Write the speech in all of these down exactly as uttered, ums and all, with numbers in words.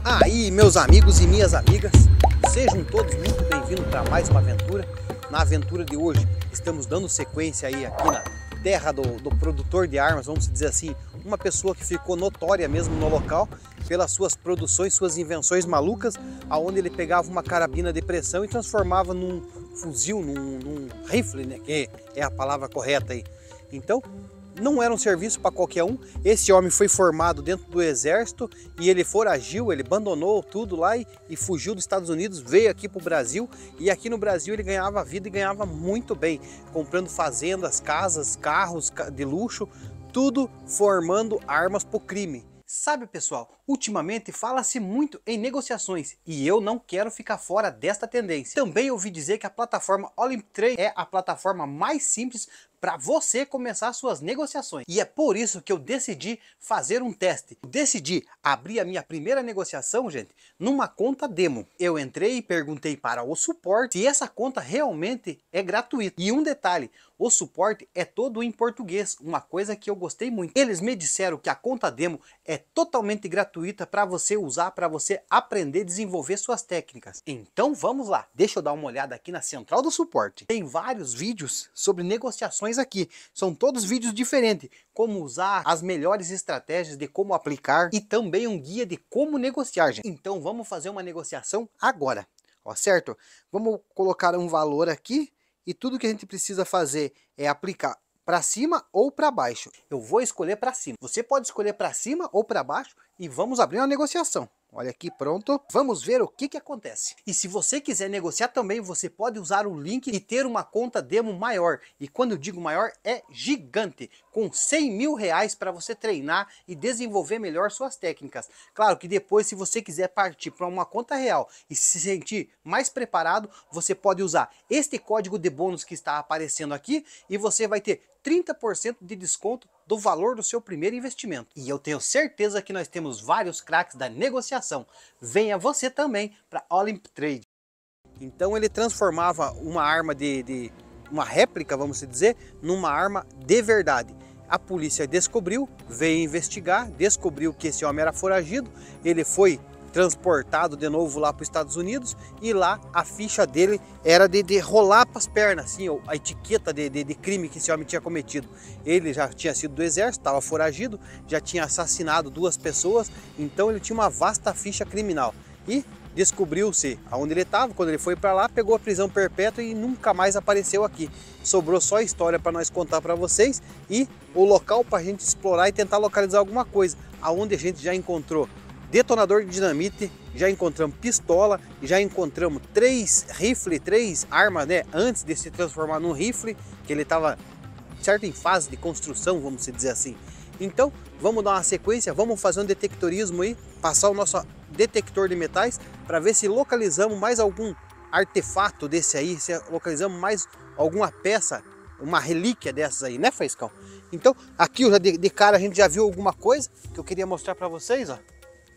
Aí, meus amigos e minhas amigas, sejam todos muito bem-vindos para mais uma aventura. Na aventura de hoje, estamos dando sequência aí aqui na terra do, do produtor de armas, vamos dizer assim, uma pessoa que ficou notória mesmo no local pelas suas produções, suas invenções malucas, aonde ele pegava uma carabina de pressão e transformava num fuzil, num, num rifle, né, que é a palavra correta aí. Então, não era um serviço para qualquer um. Esse homem foi formado dentro do exército e ele foragiu, ele abandonou tudo lá e, e fugiu dos Estados Unidos, veio aqui para o Brasil, e aqui no Brasil ele ganhava vida e ganhava muito bem, comprando fazendas, casas, carros de luxo, tudo formando armas para o crime. Sabe, pessoal, ultimamente fala-se muito em negociações e eu não quero ficar fora desta tendência. Também ouvi dizer que a plataforma Olymp Trade é a plataforma mais simples para você começar suas negociações. E é por isso que eu decidi fazer um teste. Eu decidi abrir a minha primeira negociação, gente, numa conta demo. Eu entrei e perguntei para o suporte se essa conta realmente é gratuita. E um detalhe, o suporte é todo em português, uma coisa que eu gostei muito. Eles me disseram que a conta demo é totalmente gratuita para você usar, para você aprender a desenvolver suas técnicas. Então vamos lá, deixa eu dar uma olhada aqui na central do suporte. Tem vários vídeos sobre negociações aqui, são todos vídeos diferentes, como usar as melhores estratégias de como aplicar e também um guia de como negociar, gente. Então vamos fazer uma negociação agora, ó, certo? Vamos colocar um valor aqui e tudo que a gente precisa fazer é aplicar para cima ou para baixo. Eu vou escolher para cima. Você pode escolher para cima ou para baixo e vamos abrir uma negociação. Olha aqui, pronto. Vamos ver o que que acontece. E se você quiser negociar também, você pode usar o link e ter uma conta demo maior. E quando eu digo maior, é gigante. Com cem mil reais para você treinar e desenvolver melhor suas técnicas. Claro que depois, se você quiser partir para uma conta real e se sentir mais preparado, você pode usar este código de bônus que está aparecendo aqui e você vai ter trinta por cento de desconto do valor do seu primeiro investimento. E eu tenho certeza que nós temos vários craques da negociação. Venha você também para Olymp Trade. Então ele transformava uma arma de, de uma réplica, vamos dizer, numa arma de verdade. A polícia descobriu, veio investigar, descobriu que esse homem era foragido, ele foi transportado de novo lá para os Estados Unidos e lá a ficha dele era de, de rolar para as pernas, assim, a etiqueta de, de, de crime que esse homem tinha cometido. Ele já tinha sido do exército, estava foragido, já tinha assassinado duas pessoas, então ele tinha uma vasta ficha criminal. E descobriu-se aonde ele estava, quando ele foi para lá, pegou a prisão perpétua e nunca mais apareceu aqui. Sobrou só a história para nós contar para vocês e o local para a gente explorar e tentar localizar alguma coisa, aonde a gente já encontrou detonador de dinamite, já encontramos pistola, já encontramos três rifles, três armas, né, antes de se transformar num rifle, que ele estava certo em fase de construção, vamos dizer assim. Então, vamos dar uma sequência, vamos fazer um detectorismo aí, passar o nosso detector de metais para ver se localizamos mais algum artefato desse aí, se localizamos mais alguma peça, uma relíquia dessas aí, né, Faiscão? Então, aqui de, de cara a gente já viu alguma coisa que eu queria mostrar para vocês, ó.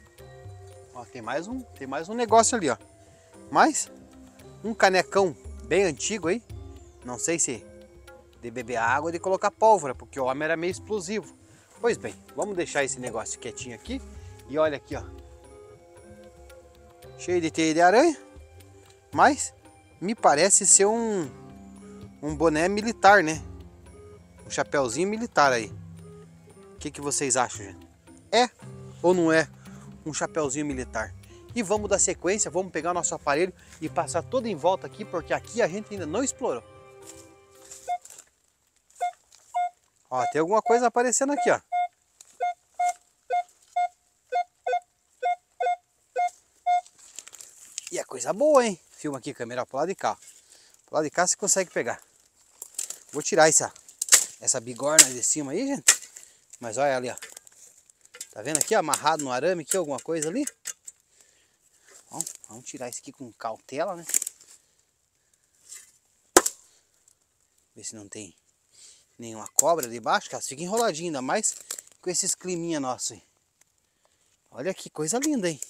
Ó, tem mais um, tem mais um negócio ali, ó. Mais um canecão bem antigo aí. Não sei se de beber água ou de colocar pólvora, porque o homem era meio explosivo. Pois bem, vamos deixar esse negócio quietinho aqui. E olha aqui, ó. Cheio de teia de aranha. Mas me parece ser um, um boné militar, né? Um chapéuzinho militar aí. O que que vocês acham, gente? É ou não é um chapéuzinho militar? E vamos dar sequência, vamos pegar o nosso aparelho e passar todo em volta aqui, porque aqui a gente ainda não explorou. Ó, tem alguma coisa aparecendo aqui, ó. E é coisa boa, hein? Filma aqui, câmera, pro lado de cá. Pro lado de cá você consegue pegar. Vou tirar essa, essa bigorna de cima aí, gente. Mas olha ali, ó. Tá vendo aqui, amarrado no arame aqui, alguma coisa ali? Bom, vamos tirar isso aqui com cautela, né? Ver se não tem nenhuma cobra debaixo, que elas ficam enroladinhas, ainda mais com esses climinha nossos aí. Olha que coisa linda, hein?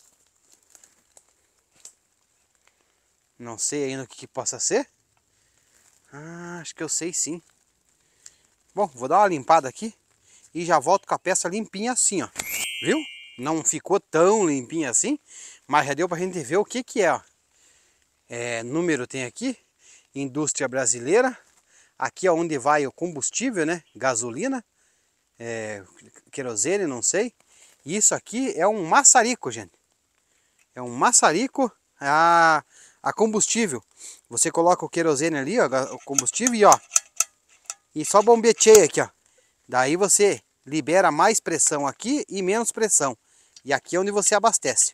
Não sei ainda o que, que possa ser. Ah, acho que eu sei sim. Bom, vou dar uma limpada aqui e já volto com a peça limpinha assim, ó. Viu? Não ficou tão limpinha assim, mas já deu pra gente ver o que que é, ó. É, número tem aqui, indústria brasileira. Aqui é onde vai o combustível, né? Gasolina, é, querosene, não sei. E isso aqui é um maçarico, gente. É um maçarico a, a combustível. Você coloca o querosene ali, ó, o combustível e ó. E só bombeteia aqui, ó. Daí você libera mais pressão aqui e menos pressão. E aqui é onde você abastece.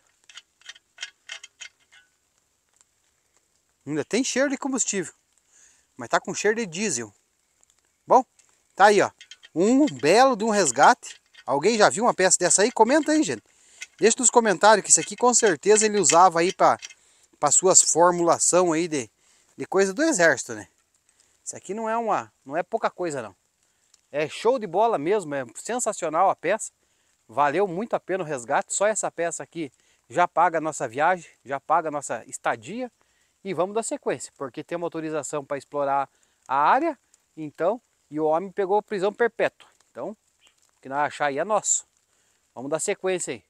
Ainda tem cheiro de combustível, mas tá com cheiro de diesel. Bom, tá aí, ó. Um belo de um resgate. Alguém já viu uma peça dessa aí? Comenta aí, gente. Deixa nos comentários que isso aqui com certeza ele usava aí para para suas formulação aí de, de coisa do exército, né? Isso aqui não é uma, não é pouca coisa não. É show de bola mesmo, é sensacional a peça. Valeu muito a pena o resgate. Só essa peça aqui já paga a nossa viagem, já paga a nossa estadia. E vamos dar sequência, porque tem uma autorização para explorar a área, então, e o homem pegou prisão perpétua. Então, o que nós achar aí é nosso. Vamos dar sequência aí.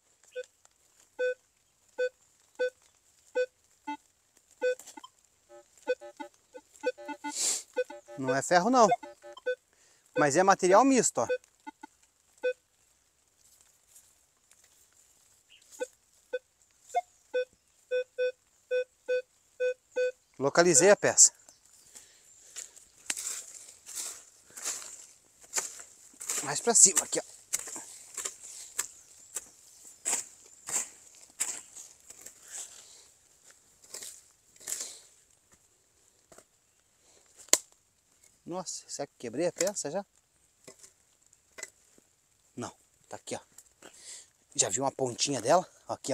Não é ferro não, mas é material misto, ó. Localizei a peça. Mais pra cima aqui, ó. Nossa, será que quebrei a peça já? Não, tá aqui, ó. Já viu uma pontinha dela? Aqui, ó.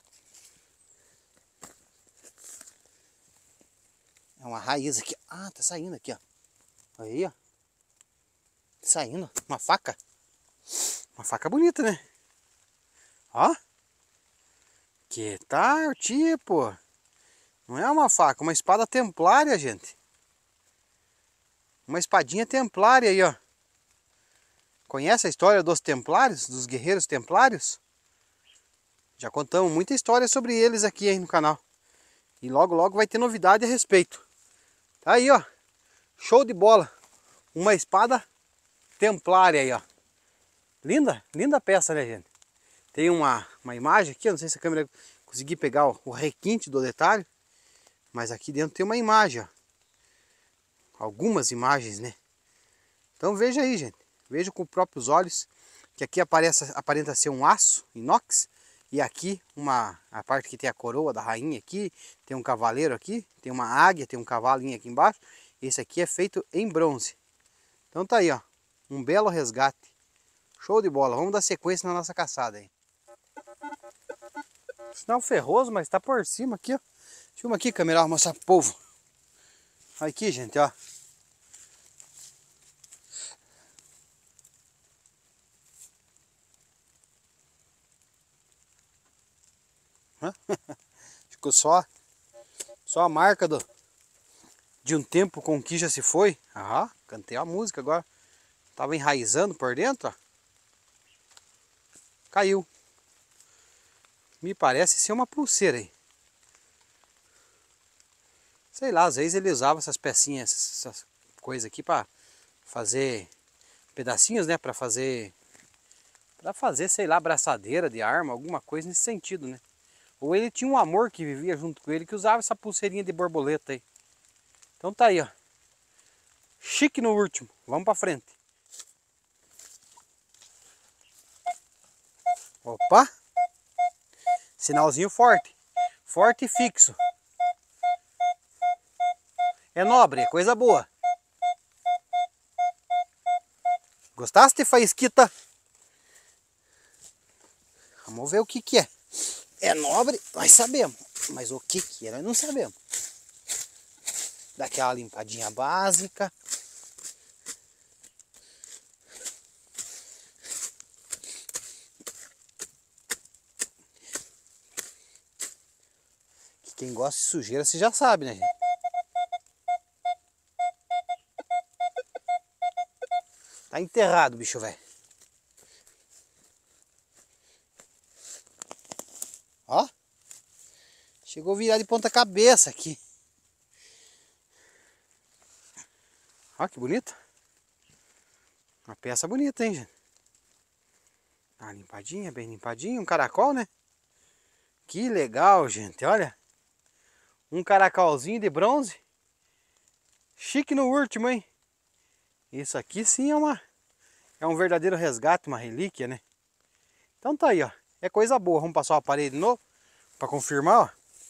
É uma raiz aqui. Ah, tá saindo aqui, ó. Aí, ó. Tá saindo. Uma faca. Uma faca bonita, né? Ó. Que tal, tipo? Não é uma faca, uma espada templária, gente. Uma espadinha templária aí, ó. Conhece a história dos templários, dos guerreiros templários? Já contamos muita história sobre eles aqui aí no canal. E logo, logo vai ter novidade a respeito. Tá aí, ó. Show de bola. Uma espada templária aí, ó. Linda, linda peça, né, gente? Tem uma, uma imagem aqui, eu não sei se a câmera conseguir pegar o, o requinte do detalhe. Mas aqui dentro tem uma imagem, ó. Algumas imagens, né? Então veja aí, gente. Veja com os próprios olhos que aqui aparece, aparenta ser um aço inox. E aqui uma, a parte que tem a coroa da rainha aqui, tem um cavaleiro aqui, tem uma águia, tem um cavalinho aqui embaixo. Esse aqui é feito em bronze. Então tá aí, ó. Um belo resgate. Show de bola. Vamos dar sequência na nossa caçada aí. Sinal ferroso, mas tá por cima aqui, ó. Filma aqui, câmera, vou mostrar pro povo. Aqui, gente, ó. Ficou só, só a marca do, de um tempo com que já se foi. Ah, cantei a música agora. Tava enraizando por dentro, ó. Caiu. Me parece ser uma pulseira aí. Sei lá, às vezes ele usava essas pecinhas, essas coisas aqui para fazer pedacinhos, né? Para fazer, para fazer, sei lá, braçadeira de arma, alguma coisa nesse sentido, né? Ou ele tinha um amor que vivia junto com ele, que usava essa pulseirinha de borboleta aí. Então tá aí, ó. Chique no último. Vamos pra frente. Opa! Sinalzinho forte. Forte e fixo. É nobre, é coisa boa. Gostaste, faísquita? Vamos ver o que que é. É nobre, nós sabemos. Mas o que que é, nós não sabemos. Dá aquela limpadinha básica. Quem gosta de sujeira, você já sabe, né, gente? Tá enterrado, bicho velho. Chegou a virar de ponta cabeça aqui. Olha que bonito. Uma peça bonita, hein, gente? Tá limpadinha, bem limpadinha. Um caracol, né? Que legal, gente. Olha. Um caracolzinho de bronze. Chique no último, hein? Isso aqui sim é uma... É um verdadeiro resgate, uma relíquia, né? Então tá aí, ó. É coisa boa. Vamos passar o aparelho de novo para confirmar,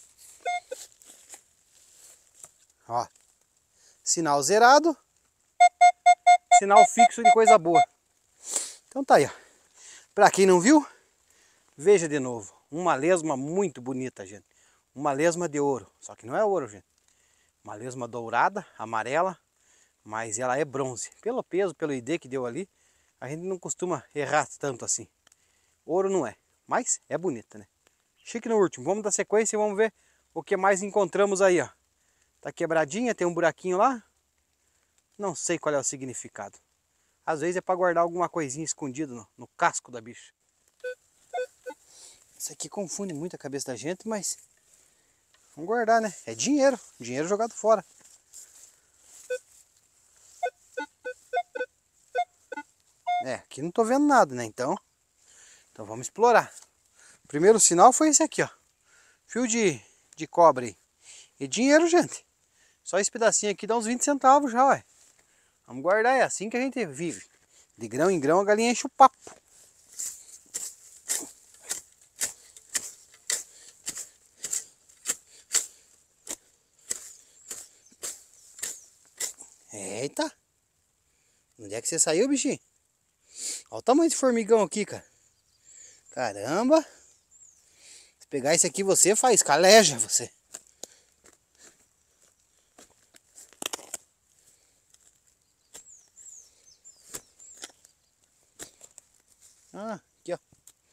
ó. Ó. Sinal zerado. Sinal fixo de coisa boa. Então tá aí, ó. Pra quem não viu, veja de novo. Uma lesma muito bonita, gente. Uma lesma de ouro. Só que não é ouro, gente. Uma lesma dourada, amarela. Mas ela é bronze. Pelo peso, pelo I D que deu ali, a gente não costuma errar tanto assim. Ouro não é. Mas é bonita, né? Chique no último. Vamos dar sequência e vamos ver o que mais encontramos aí, ó. Tá quebradinha, tem um buraquinho lá. Não sei qual é o significado. Às vezes é para guardar alguma coisinha escondida no, no casco da bicha. Isso aqui confunde muito a cabeça da gente, mas... Vamos guardar, né? É dinheiro. Dinheiro jogado fora. É, aqui não tô vendo nada, né? Então... Então vamos explorar. O primeiro sinal foi esse aqui, ó. Fio de, de cobre. E dinheiro, gente. Só esse pedacinho aqui dá uns vinte centavos já, ué. Vamos guardar, é assim que a gente vive. De grão em grão a galinha enche o papo. Eita! Onde é que você saiu, bichinho? Olha o tamanho desse formigão aqui, cara. Caramba! Se pegar esse aqui você faz caleja, você. Ah, aqui ó.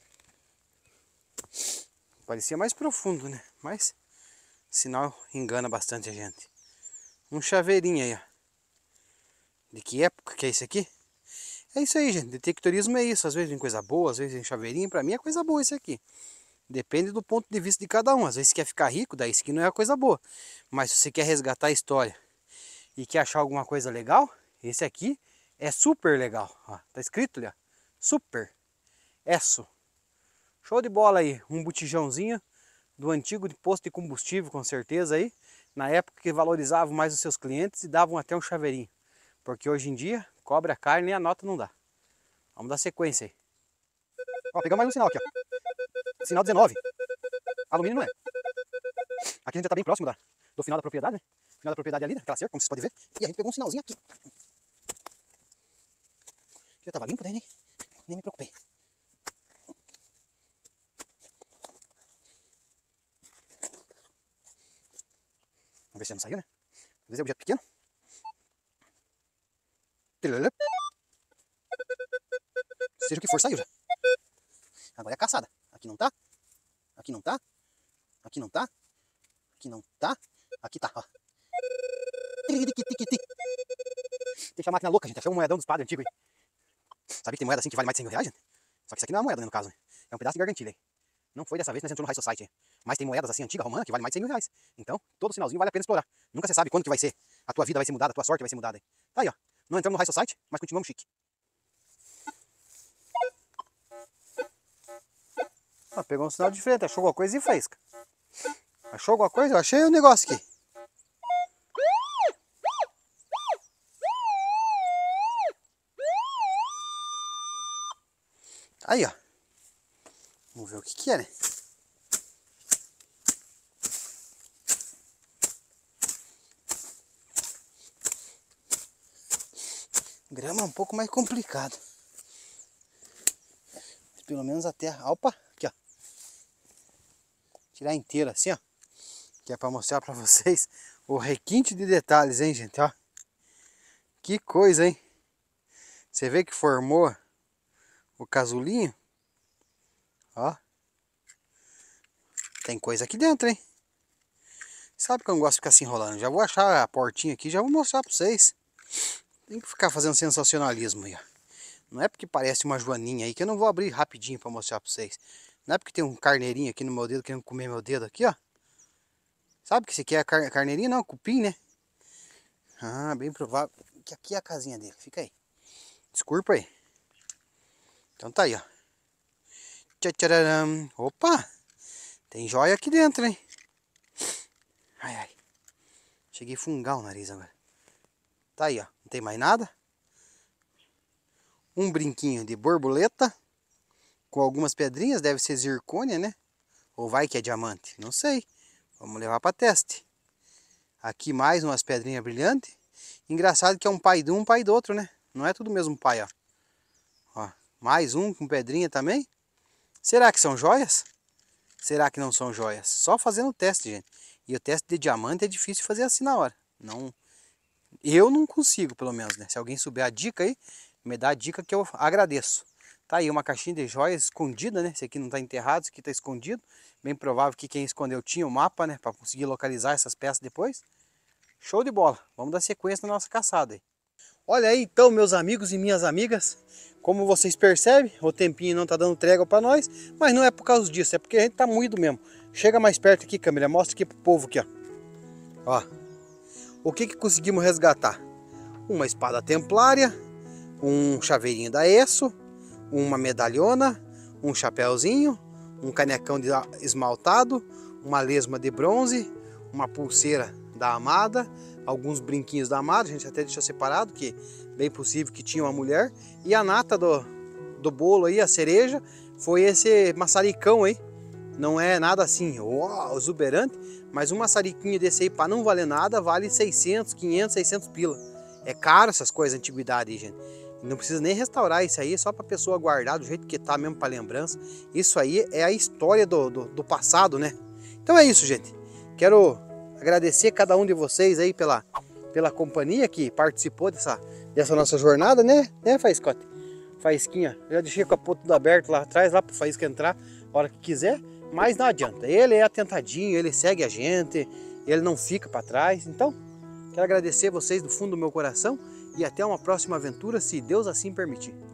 Parecia mais profundo, né? Mas sinal engana bastante a gente. Um chaveirinho aí, ó. De que época que é esse aqui? É isso aí, gente. Detectorismo é isso. Às vezes vem coisa boa, às vezes vem chaveirinho. Pra mim é coisa boa esse aqui. Depende do ponto de vista de cada um. Às vezes você quer ficar rico, daí isso aqui não é coisa boa. Mas se você quer resgatar a história e quer achar alguma coisa legal, esse aqui é super legal. Ó, tá escrito ali, ó. Super. Esso. Show de bola aí. Um botijãozinho do antigo de posto de combustível, com certeza aí. Na época que valorizavam mais os seus clientes e davam até um chaveirinho. Porque hoje em dia, cobra carne e a nota não dá. Vamos dar sequência aí. Ó, pegamos mais um sinal aqui, ó. Sinal dezenove. Alumínio não é. Aqui a gente já tá bem próximo da, do final da propriedade, né? Final da propriedade ali, daquela cerca, como vocês podem ver. E a gente pegou um sinalzinho aqui. Já tava limpo, daí nem, nem me preocupei. Vamos ver se já não saiu, né? Às vezes é objeto pequeno. Seja o que for, saiu já. Agora é a caçada. Aqui não tá. Aqui não tá. Aqui não tá. Aqui não tá. Aqui tá, ó. Deixa a máquina louca, gente. Achou um moedão dos padres antigos aí. Sabia que tem moeda assim que vale mais de cem mil reais, gente? Só que isso aqui não é uma moeda, né, no caso, né? É um pedaço de gargantilha aí. Não foi dessa vez que nós entramos no High Society. Mas tem moedas assim antigas, romanas, que valem mais de cem mil reais. Então, todo sinalzinho vale a pena explorar. Nunca você sabe quando que vai ser. A tua vida vai ser mudada, a tua sorte vai ser mudada aí. Tá aí, ó. Não entramos no High Society, mas continuamos chique. Ah, pegou um sinal diferente, achou alguma coisa e fez. Achou alguma coisa? Eu achei o negócio aqui. Aí, ó. Vamos ver o que que é, né? Grama é um pouco mais complicado. Pelo menos a terra... Opa! Aqui, ó. Tirar inteira assim, ó. Que é pra mostrar pra vocês o requinte de detalhes, hein, gente, ó. Que coisa, hein? Você vê que formou o casulinho? Ó. Tem coisa aqui dentro, hein? Sabe que eu não gosto de ficar se enrolando. Já vou achar a portinha aqui, já vou mostrar pra vocês. Tem que ficar fazendo sensacionalismo aí, ó. Não é porque parece uma joaninha aí que eu não vou abrir rapidinho pra mostrar pra vocês. Não é porque tem um carneirinho aqui no meu dedo querendo comer meu dedo aqui, ó. Sabe que esse aqui é a car carneirinha? Não, cupim, né? Ah, bem provável que aqui é a casinha dele. Fica aí. Desculpa aí. Então tá aí, ó. Tchararam. Opa! Tem joia aqui dentro, hein? Ai, ai. Cheguei a fungar o nariz agora. Tá aí, ó. Não tem mais nada. Um brinquinho de borboleta. Com algumas pedrinhas. Deve ser zircônia, né? Ou vai que é diamante? Não sei. Vamos levar para teste. Aqui mais umas pedrinhas brilhantes. Engraçado que é um pai de um, um pai do outro, né? Não é tudo o mesmo pai, ó. Ó. Mais um com pedrinha também. Será que são joias? Será que não são joias? Só fazendo o teste, gente. E o teste de diamante é difícil fazer assim na hora. Não, eu não consigo, pelo menos, né? Se alguém souber a dica aí, me dá a dica que eu agradeço. Tá aí uma caixinha de joias escondida, né? Esse aqui não tá enterrado, esse aqui tá escondido. Bem provável que quem escondeu tinha o mapa, né? Para conseguir localizar essas peças depois. Show de bola. Vamos dar sequência na nossa caçada aí. Olha aí então, meus amigos e minhas amigas. Como vocês percebem, o tempinho não tá dando trégua para nós. Mas não é por causa disso, é porque a gente tá moído mesmo. Chega mais perto aqui, câmera. Mostra aqui pro povo aqui, ó. Ó. O que que conseguimos resgatar? Uma espada templária. Um chaveirinho da Esso. Uma medalhona. Um chapéuzinho. Um canecão de esmaltado. Uma lesma de bronze. Uma pulseira da Amada. Alguns brinquinhos da Amada. A gente até deixou separado, que bem possível que tinha uma mulher. E a nata do, do bolo aí, a cereja, foi esse maçaricão aí. Não é nada assim, uau, exuberante, mas um maçariquinho desse aí, para não valer nada, vale seiscentos, quinhentos, seiscentos pila. É caro essas coisas, antiguidade aí, gente. Não precisa nem restaurar isso aí, é só para a pessoa guardar do jeito que tá mesmo, para lembrança. Isso aí é a história do, do, do passado, né? Então é isso, gente. Quero agradecer cada um de vocês aí pela, pela companhia que participou dessa, dessa nossa jornada, né? Né, Faiscote? Faísquinha, já deixei o capô tudo aberto lá atrás, lá para o Faísca entrar a hora que quiser. Mas não adianta, ele é atentadinho, ele segue a gente, ele não fica para trás. Então, quero agradecer vocês do fundo do meu coração e até uma próxima aventura, se Deus assim permitir.